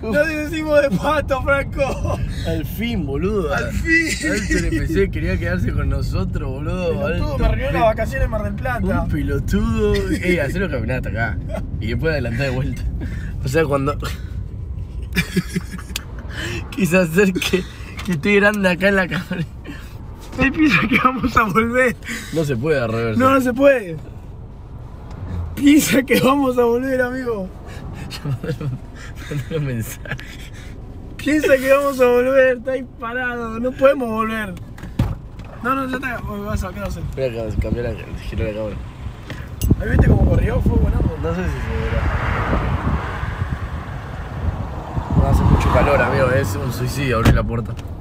Nos deshicimos de pato, Franco. Al fin, boludo. Al fin. Alto NPC quería quedarse con nosotros, boludo. Pelotudo, me arruinó las vacaciones en Mar del Plata. Un pelotudo. Hacelo caminar hasta acá. Y después adelantar de vuelta. O sea, cuando quise hacer que estoy grande acá en la cámara. Él piensa que vamos a volver. No se puede reversa. No, no se puede. Piensa que vamos a volver, amigo. Mandale un mensaje. Piensa que vamos a volver, está ahí parado, no podemos volver. No, ya está, vas a hacer. Voy a cambiar girar la cámara. Ahí viste cómo corrió, fue buenazo. No sé si se verá. No hace mucho calor, amigo, es un suicidio abrir la puerta.